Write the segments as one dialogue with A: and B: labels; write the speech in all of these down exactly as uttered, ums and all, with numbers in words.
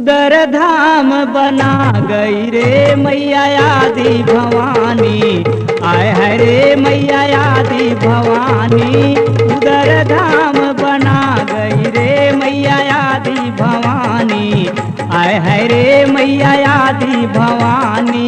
A: उधर धाम बना गई रे मैया आदि भवानी। आय है रे मैया आदि भवानी, उधर धाम बना गई रे मैया आदि भवानी। आय है रे मैया आदि भवानी।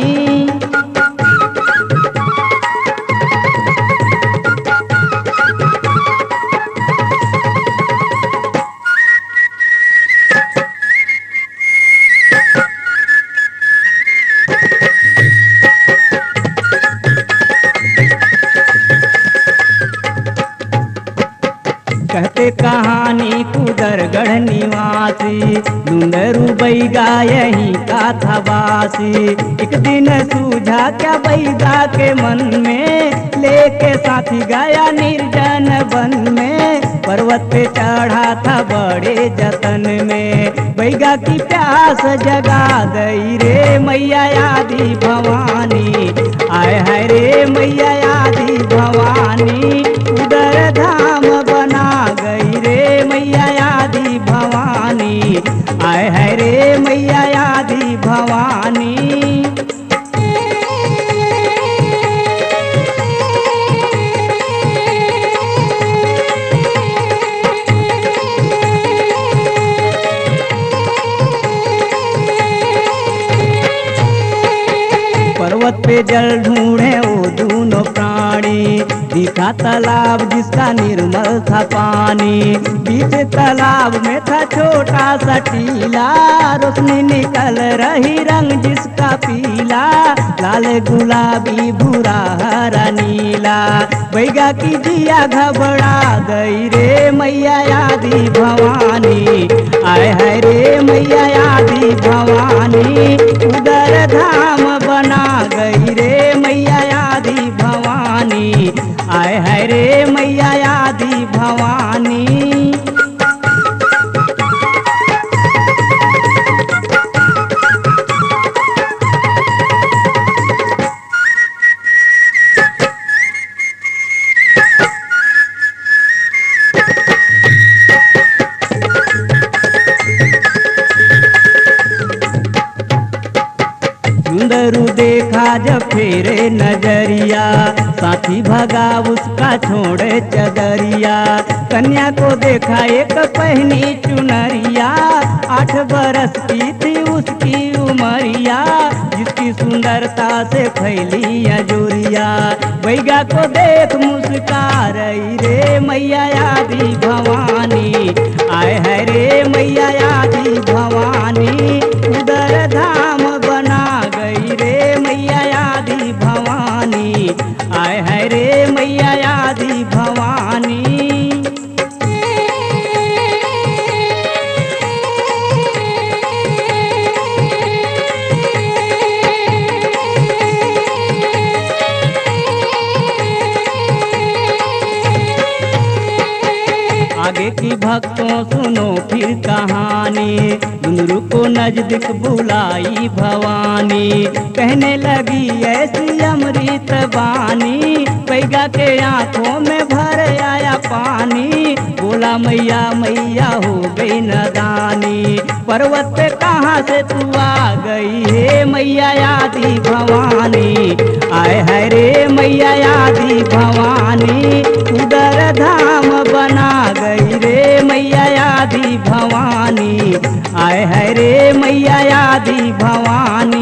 A: कहते कहानी कुदरगढ़ निवासी, डूंडरू बैगा यहीं का था वासी। एक दिन सूझा क्या बैगा के मन में, लेके साथी गया निर्जन वन में। पर्वत पे चढ़ा था बड़े जतन में, बैगा की प्यास जगा दई रे मैया आदि भवानी। आय है रे मैया आदि भवानी, उधर धाम बना गई रे मैया आदि भवानी। आय है रे मैया आदि भवानी। पर्वत पे जल ढूंढे वो दोनों प्राणी, दिखा तालाब जिसका निर्मल था पानी। बीच तालाब में था छोटा सा टीला, रोशनी निकल रही रंग जिसका पीला। लाल गुलाबी भूरा हरा नीला, बैगा की जिया घबरा गई रे मैया आदि भवानी। आय है रे मैया आदि भवानी, उधर धाम बना गई रे मैया आदि भवानी। आय है रे मैया आदि भवानी। डूंडरू देखा जब फेरे नजरिया, साथी भगा उसका छोड़े चदरिया। कन्या को देखा एक पहनी चुनरिया, आठ बरस की थी उसकी उमरिया। जिसकी सुंदरता से फैली अजोरिया, बैगा को देख मुस्का रही रे मैया आदि भवानी। आय है रे मैया आदि भवानी, उधर धाम बना गई रे मैया आदि भवानी। आय है रे मैया आदि भवानी। आगे की भक्तों सुनो फिर कहानी, डूंडरू को नजदीक बुलाई भवानी। कहने लगी ऐसी अमृत वाणी, बैगा के आंखों में भर आया पानी। बोला मैया मैया हो गई नदानी, पर्वत पे कहाँ से तू आ गई हे मैया आदि भवानी। आय है रे मैया आदि भवानी, उधर धाम बना गई रे मैया आदि भवानी। आय है रे मैया आदि भवानी।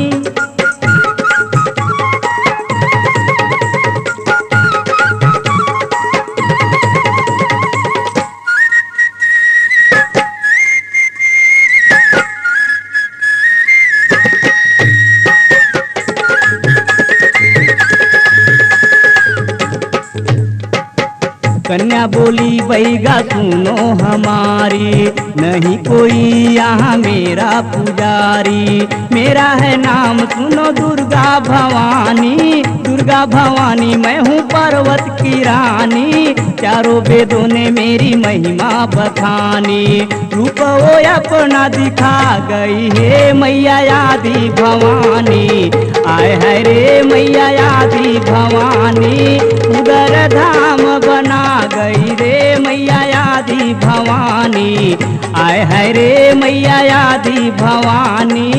A: कन्या बोली बैगा सुनो हमारी, नहीं कोई यहाँ मेरा पुजारी। मेरा है नाम सुनो दुर्गा भवानी, दुर्गा भवानी मैं हूँ पर्वत की रानी। चारों वेदों ने मेरी महिमा बखानी, रूप वो अपना दिखा गई हे मैया आदि भवानी। आय है रे मैया आदि भवानी, उधर धाम बना गई रे मैया आदि भवानी। आय है रे मैया आदि भवानी।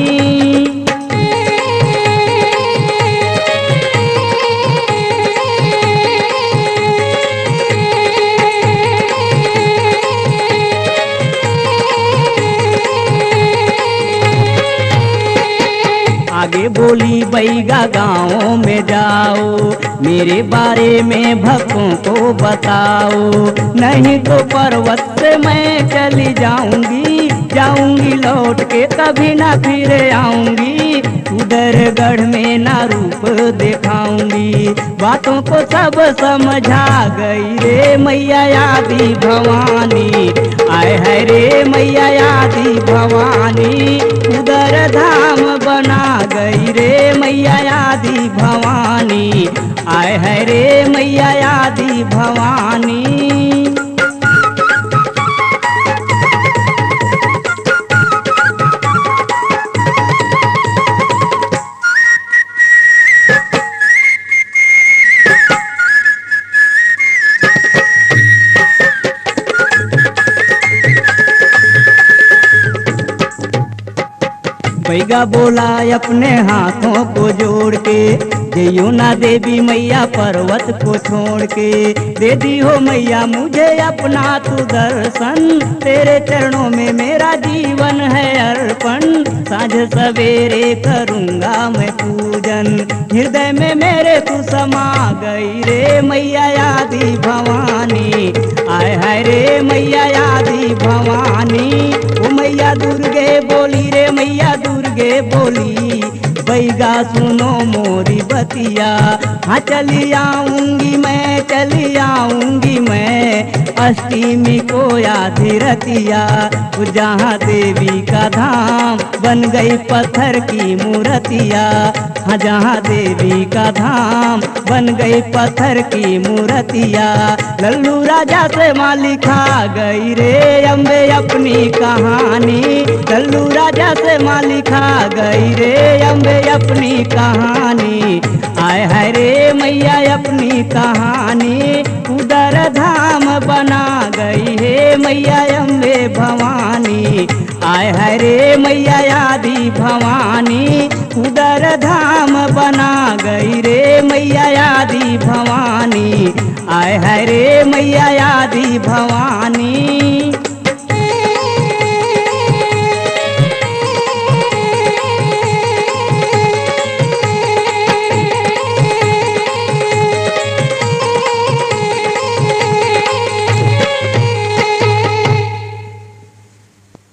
A: आगे बोली बैगा गाँव में जाओ, मेरे बारे में भक्तों को बताओ, नहीं तो पर्वत से मैं चली जाऊंगी, जाऊंगी लौट के कभी ना फिर आऊंगी, उधर गढ़ में ना रूप दिखाऊंगी, बातों को सब समझा गई रे मैया आदि भवानी। आय है रे मैया आदि भवानी, उधर धाम बना गई रे मैया आदि भवानी। आय है रे मैया आदि भवानी। बैगा बोला अपने हाथों को जोड़ के, जइयो ना देवी मैया पर्वत को छोड़ के, दे दी हो मैया मुझे अपना तू दर्शन, तेरे चरणों में मेरा जीवन है अर्पण, साँझ सवेरे करूँगा मैं पूजन, हृदय में मेरे तू समा गई रे मैया आदि भवानी। आय हाय रे मैया आदि भवानी। ओ मैया दुर्गे बोली रे मैया दुर्गे बोली, बैगा सुनो मोरी बतिया, हाँ चली आऊंगी मैं चली आऊंगी मैं, अष्टमी को आधी रतिया, जहाँ देवी का धाम बन गई पत्थर की मूर्तिया, हाँ जहाँ देवी का धाम बन गई पत्थर की मूर्तिया, लल्लू राजा से माँ लिखा गई रे अम्बे अपनी कहानी, लल्लू राजा से माँ लिखा गई रे अम्बे अपनी कहानी। आय हाय रे मैया अपनी कहानी, उधर धाम बना गई है मैया अम्बे भवानी। आय हाय रे मैया आदि भवानी, उधर धाम बना गई रे मैया आदि भवानी। आय हाय रे मैया आदि भवानी।